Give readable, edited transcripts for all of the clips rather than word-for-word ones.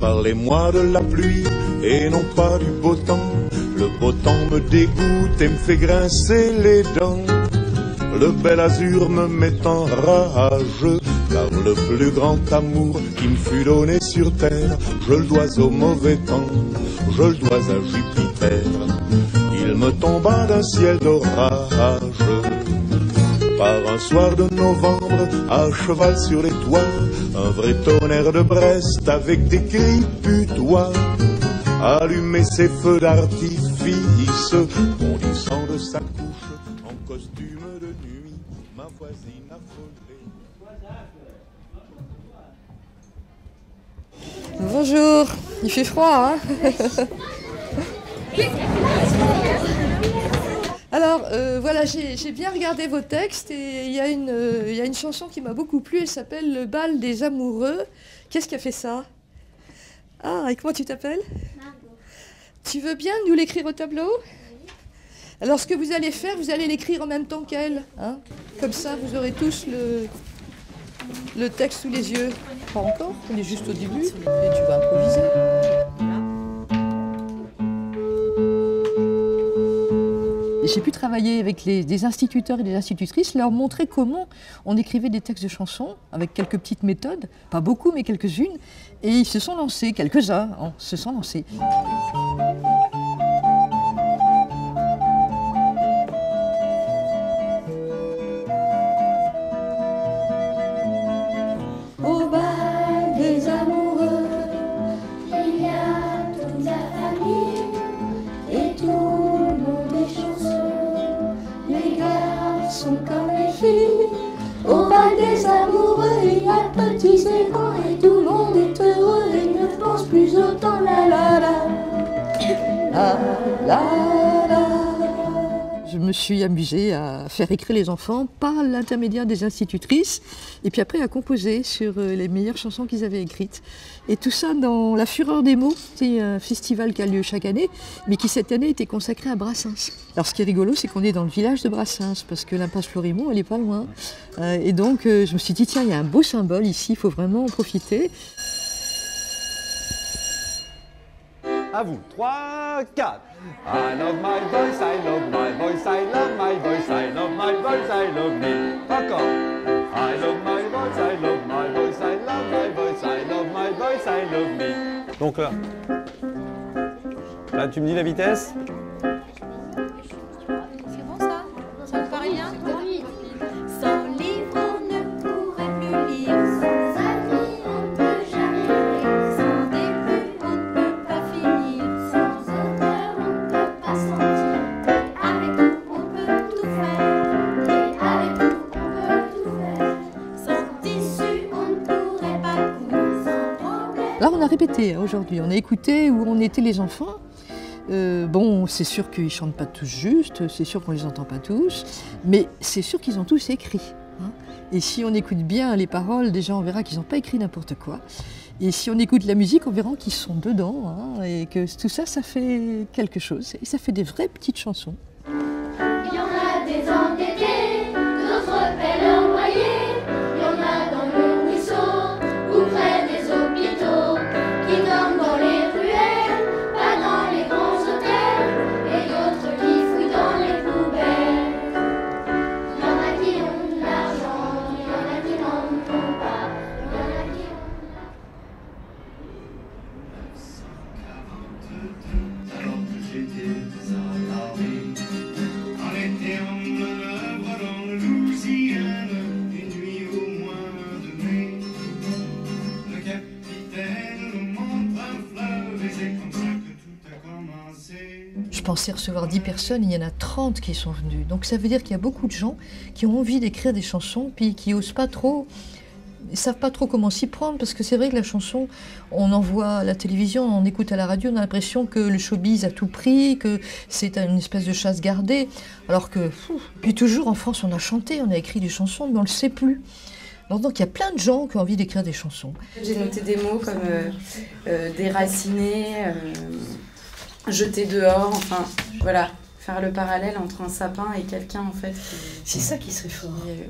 Parlez-moi de la pluie et non pas du beau temps. Le beau temps me dégoûte et me fait grincer les dents. Le bel azur me met en rage, car le plus grand amour qui me fut donné sur terre, je le dois au mauvais temps, je le dois à Jupiter. Il me tomba d'un ciel d'orage, par un soir de novembre, à cheval sur les toits, un vrai tonnerre de Brest avec des cris putois. Allumer ses feux d'artifice, bondissant de sa couche, en costume de nuit, ma voisine affolée. Bonjour, il fait froid, hein? Alors, voilà, j'ai bien regardé vos textes et il y a une chanson qui m'a beaucoup plu, elle s'appelle Le bal des amoureux. Qu'est-ce qui a fait ça? Ah, et comment tu t'appelles? Margot. Tu veux bien nous l'écrire au tableau? Oui. Alors, ce que vous allez faire, vous allez l'écrire en même temps qu'elle, hein? Comme ça, vous aurez tous le texte sous les yeux. Pas encore, on est juste au début, et tu vas improviser. J'ai pu travailler avec des instituteurs et des institutrices, leur montrer comment on écrivait des textes de chansons, avec quelques petites méthodes, pas beaucoup, mais quelques-unes, et ils se sont lancés, quelques-uns se sont lancés. Au bal des amoureux, il y a toute la famille et tout le monde est chanceux. Les garçons comme les filles. Au bal des amoureux, il y a petits et grands et tout le monde est heureux et ne pense plus autant la la la. La la la. Je me suis amusée à faire écrire les enfants par l'intermédiaire des institutrices et puis après à composer sur les meilleures chansons qu'ils avaient écrites. Et tout ça dans La Fureur des mots, c'est un festival qui a lieu chaque année, mais qui cette année était consacré à Brassens. Alors ce qui est rigolo, c'est qu'on est dans le village de Brassens, parce que l'impasse Florimond, elle n'est pas loin. Et donc je me suis dit, tiens, il y a un beau symbole ici, il faut vraiment en profiter. À vous, 3, 4. I love my voice, I love my voice, I love my voice, I love my voice, I love me. Encore. I love my voice, I love my voice, I love my voice, I love my voice, I love me. Donc là tu me dis la vitesse. C'est bon ça? Ça vous paraît bien? Oui. Sans livre, on ne pourrait plus lire. Sans amis, on ne peut jamais rire. Sans début, on ne peut pas finir. Sans odeur, on ne peut pas sentir. Avec nous, on peut tout faire. Et avec nous, on peut tout faire. Sans tissu, on ne pourrait pas coudre. Sans problème. Là, on a répété aujourd'hui, on a écouté où on était les enfants. Bon, c'est sûr qu'ils ne chantent pas tous juste, c'est sûr qu'on ne les entend pas tous, mais c'est sûr qu'ils ont tous écrit. Hein. Et si on écoute bien les paroles, déjà on verra qu'ils n'ont pas écrit n'importe quoi. Et si on écoute la musique, on verra qu'ils sont dedans, hein, et que tout ça, ça fait quelque chose. Et ça fait des vraies petites chansons. Il y en a des entêtés, d'autres paient leur loyer. Il y en a dans le ruisseau ou près des hôpitaux qui dorment dans les ruelles, pas dans les grands hôtels, et d'autres qui fouillent dans les poubelles. Il y en a qui ont de l'argent, il y en a qui n'en ont pas, il y en a qui ont... Alors que j'étais à Paris, on était en manœuvre dans le Louisiane, une nuit au mois de mai. Le capitaine nous montre un fleuve et c'est comme ça que tout a commencé. Je pensais recevoir 10 personnes, il y en a 30 qui sont venues. Donc ça veut dire qu'il y a beaucoup de gens qui ont envie d'écrire des chansons, puis qui n'osent pas trop, ils ne savent pas trop comment s'y prendre, parce que c'est vrai que la chanson, on en voit à la télévision, on écoute à la radio, on a l'impression que le showbiz a tout pris, que c'est une espèce de chasse gardée, alors que, puis toujours en France, on a chanté, on a écrit des chansons, mais on ne le sait plus. Alors donc il y a plein de gens qui ont envie d'écrire des chansons. J'ai noté des mots comme déraciner, jeter dehors, enfin voilà, faire le parallèle entre un sapin et quelqu'un en fait. C'est ça qui serait fort. Voilà.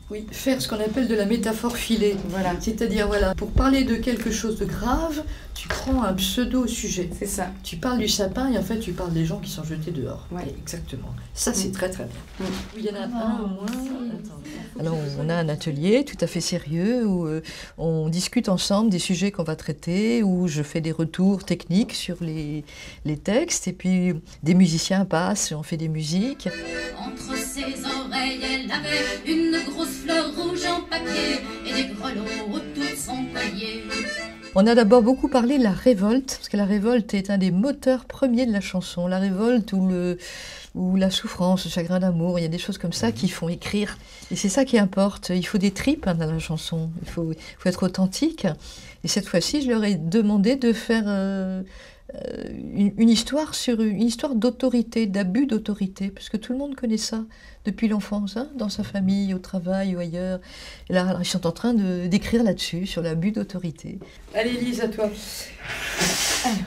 faire ce qu'on appelle de la métaphore filée. Voilà, C'est-à-dire, voilà, pour parler de quelque chose de grave, tu prends un pseudo-sujet. c'est ça. Tu parles du sapin et en fait, tu parles des gens qui sont jetés dehors. Ouais. Exactement. Ça, c'est très très bien. Mm. Il y en a un au moins. Attends. Alors, on a un atelier tout à fait sérieux où on discute ensemble des sujets qu'on va traiter, où je fais des retours techniques sur les textes et puis des musiciens passent et on fait des musiques. Entre ses oreilles, elle avait une grosse fleur rouge en papier et des grelots autour de son collier. On a d'abord beaucoup parlé de la révolte, parce que la révolte est un des moteurs premiers de la chanson. La révolte ou la souffrance, le chagrin d'amour, il y a des choses comme ça qui font écrire. Et c'est ça qui importe. Il faut des tripes dans la chanson, il faut être authentique. Et cette fois-ci, je leur ai demandé de faire une histoire d'autorité, d'abus d'autorité, parce que tout le monde connaît ça depuis l'enfance, hein, dans sa famille, au travail ou ailleurs. Et là, ils sont en train d'écrire là-dessus, sur l'abus d'autorité. Allez, Lise, à toi. Alors,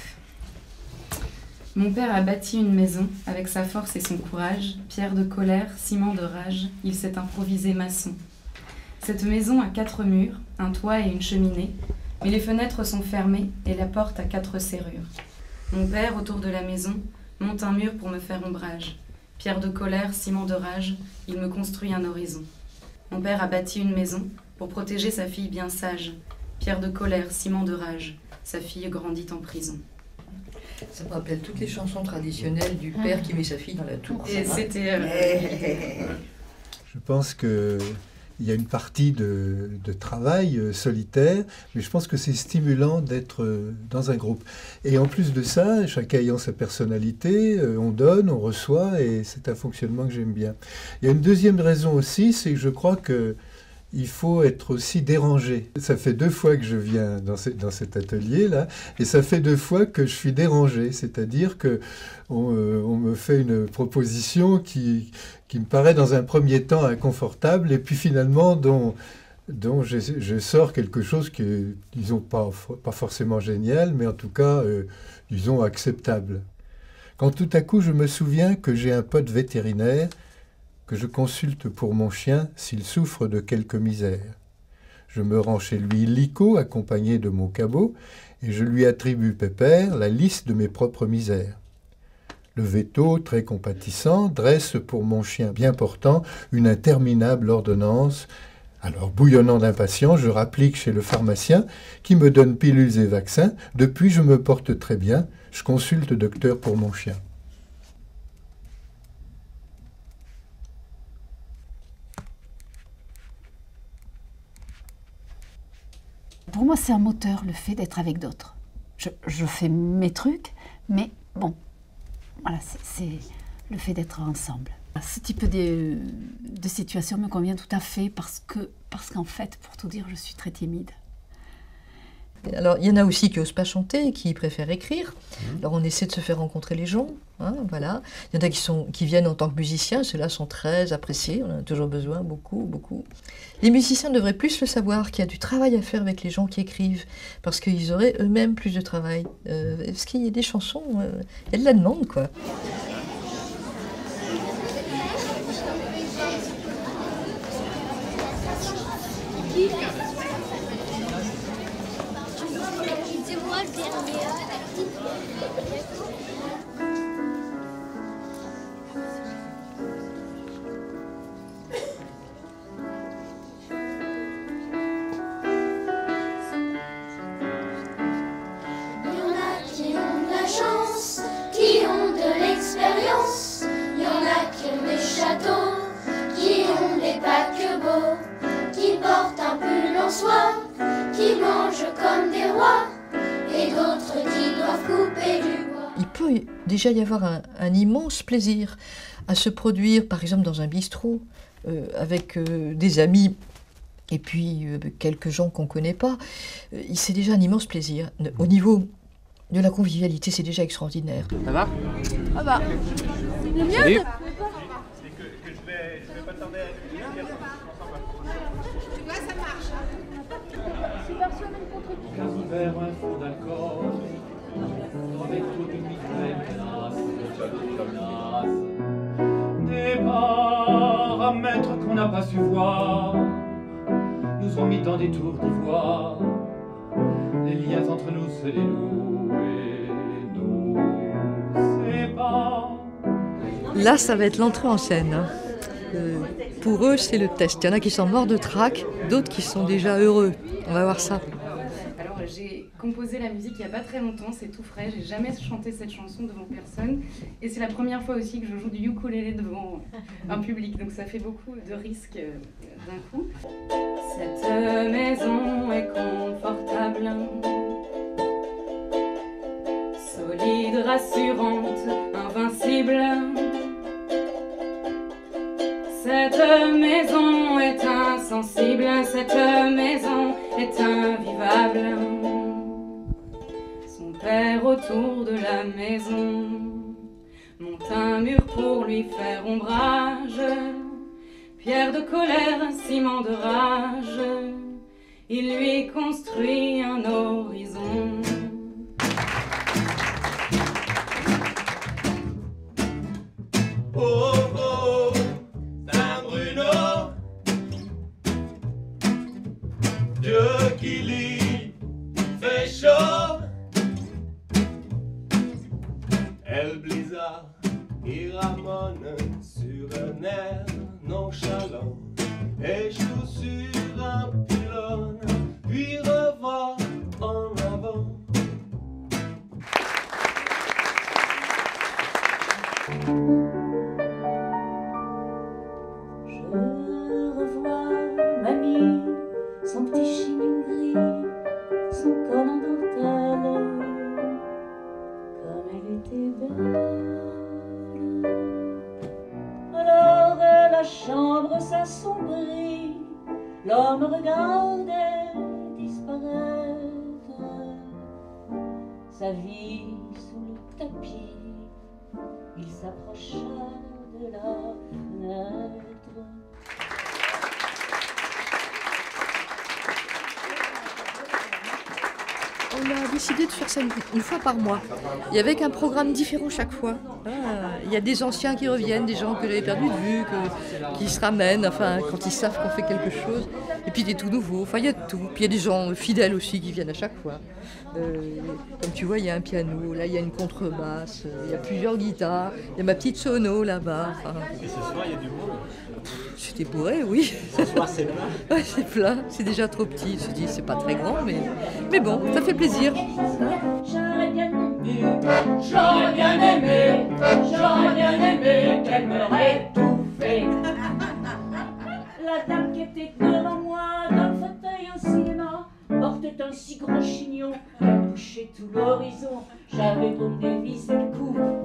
mon père a bâti une maison avec sa force et son courage, pierre de colère, ciment de rage, il s'est improvisé maçon. Cette maison a 4 murs, un toit et une cheminée, mais les fenêtres sont fermées et la porte a 4 serrures. Mon père, autour de la maison, monte un mur pour me faire ombrage. Pierre de colère, ciment de rage, il me construit un horizon. Mon père a bâti une maison pour protéger sa fille bien sage. Pierre de colère, ciment de rage, sa fille grandit en prison. Ça me rappelle toutes les chansons traditionnelles du père qui met sa fille dans la tour. Et c'était... Je pense qu'il y a une partie de travail solitaire, mais je pense que c'est stimulant d'être dans un groupe. Et en plus de ça, chacun ayant sa personnalité, on donne, on reçoit, et c'est un fonctionnement que j'aime bien. Il y a une deuxième raison aussi, c'est que je crois qu'il faut être aussi dérangé. Ça fait 2 fois que je viens dans cet atelier-là, et ça fait 2 fois que je suis dérangé, c'est-à-dire qu'on me fait une proposition qui me paraît dans un premier temps inconfortable, et puis finalement dont je sors quelque chose qui est, disons, pas forcément génial, mais en tout cas, disons, acceptable. Quand tout à coup je me souviens que j'ai un pote vétérinaire que je consulte pour mon chien s'il souffre de quelque misère. Je me rends chez lui illico, accompagné de mon cabot, et je lui attribue pépère la liste de mes propres misères. Le véto, très compatissant, dresse pour mon chien bien portant une interminable ordonnance. Alors, bouillonnant d'impatience, je rapplique chez le pharmacien, qui me donne pilules et vaccins. Depuis, je me porte très bien. Je consulte docteur pour mon chien. Pour moi, c'est un moteur, le fait d'être avec d'autres. Je fais mes trucs, mais bon, voilà, c'est le fait d'être ensemble. Ce type de situation me convient tout à fait parce qu'en fait, pour tout dire, je suis très timide. Alors, il y en a aussi qui n'osent pas chanter, qui préfèrent écrire. Alors, on essaie de se faire rencontrer les gens. Hein, voilà. Il y en a qui viennent en tant que musiciens. Ceux-là sont très appréciés. On en a toujours besoin, beaucoup, beaucoup. Les musiciens devraient plus le savoir, qu'il y a du travail à faire avec les gens qui écrivent, parce qu'ils auraient eux-mêmes plus de travail. Parce qu'il y a des chansons, il y a de la demande, quoi. C'est moi le dernier. Il y en a qui ont de la chance, qui ont de l'expérience. Il y en a qui ont des châteaux, qui ont des paquebots, qui portent un pull en soie, qui mangent comme des rois, et d'autres qui doivent couper du bois. Il peut déjà y avoir un immense plaisir à se produire, par exemple, dans un bistrot, avec des amis, et puis quelques gens qu'on ne connaît pas. C'est déjà un immense plaisir. Au niveau de la convivialité, c'est déjà extraordinaire. Ça va? Ah bah, le mien, Salut. Vers un fond d'alcool, avec toute une menace, départ à maître qu'on n'a pas su voir. sont mis en des tours d'ivoire. Les liens entre nous se dénouent et nous séparent. Là, ça va être l'entrée en scène. Hein. Pour eux, c'est le test. Il y en a qui sont morts de trac, d'autres qui sont déjà heureux. On va voir ça. Alors, j'ai composé la musique il n'y a pas très longtemps, c'est tout frais. J'ai jamais chanté cette chanson devant personne. Et c'est la première fois aussi que je joue du ukulélé devant un public. Donc ça fait beaucoup de risques d'un coup. Cette maison est confortable, solide, rassurante, invincible. Cette maison est insensible, cette maison est invivable. Son père autour de la maison monte un mur pour lui faire ombrage. Pierre de colère, ciment de rage, il lui construit un horizon. Oh, oh, Saint-Bruno, Dieu qui lit, fait chaud. El blizzard, il ramone sur un air nonchalant, échoue sur un pylône, puis revoit en avant. Je revois mamie, son petit chignon gris, son col en dentelle, comme elle était belle. Alors la chambre s'assombrit, l'homme regardait disparaître sa vie sous le tapis. Il s'approcha de la fenêtre. On a décidé de faire ça une fois par mois, et avec un programme différent chaque fois. Il y a des anciens qui reviennent, des gens que j'avais perdu de vue, qui se ramènent, enfin, quand ils savent qu'on fait quelque chose. Et puis des tout nouveaux, enfin il y a de tout. Puis il y a des gens fidèles aussi qui viennent à chaque fois. Comme tu vois, il y a un piano, là il y a une contrebasse, il y a plusieurs guitares, il y a ma petite sono là-bas. Enfin, Et ce soir, il y a du monde. C'était bourré, oui. Ce soir, c'est plein. Ouais, c'est plein, c'est déjà trop petit. Je me dis, c'est pas très grand, mais bon, ça fait plaisir. J'aurais bien aimé qu'elle m'aurait étouffé. La dame qui était devant moi dans le fauteuil au cinéma portait un si gros chignon qu'elle touchait tout l'horizon. J'avais beau me dévisser le cou,